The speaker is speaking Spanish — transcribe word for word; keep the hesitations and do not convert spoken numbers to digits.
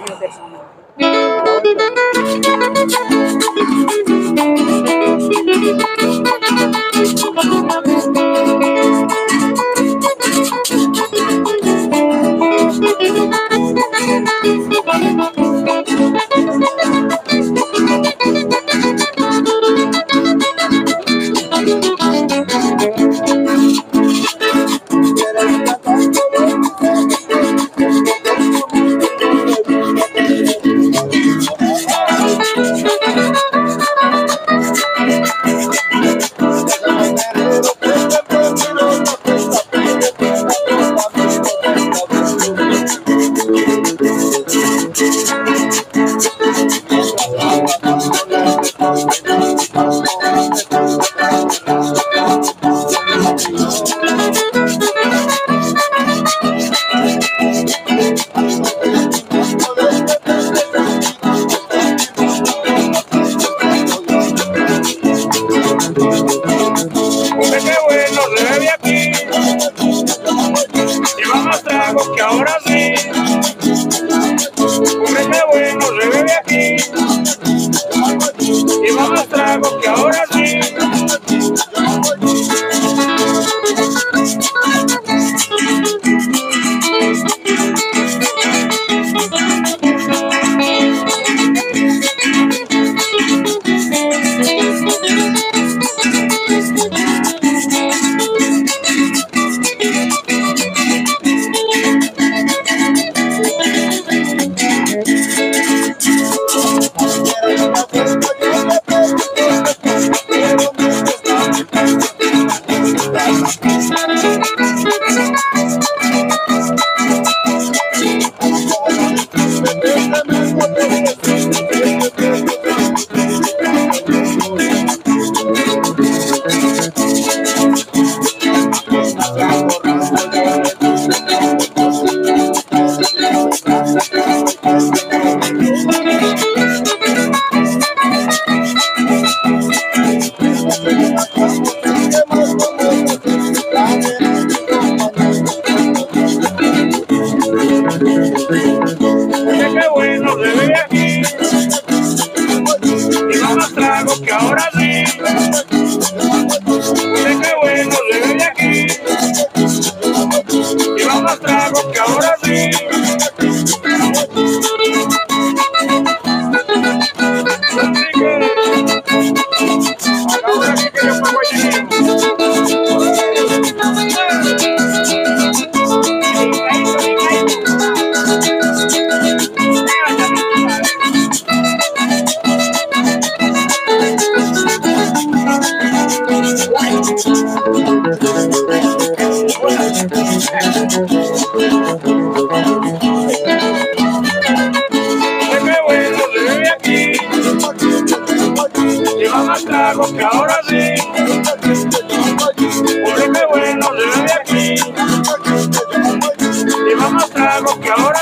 años de zona. Qué bueno se bebe aquí, llevamos tragos que ahora sí. Qué bueno se bebe aquí, llevamos tragos que ahora sí. Qué bueno se bebe aquí, llevamos tragos que ahora sí. Qué bueno se bebe aquí, llevamos tragos que ahora sí. Qué bueno se bebe aquí, llevamos tragos que ahora sí. Qué bueno se bebe aquí, llevamos tragos que ahora